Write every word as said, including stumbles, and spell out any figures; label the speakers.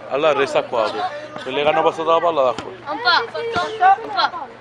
Speaker 1: Allora resta qua tu. Quelli che hanno passato la palla da qua.
Speaker 2: Un po', un po'.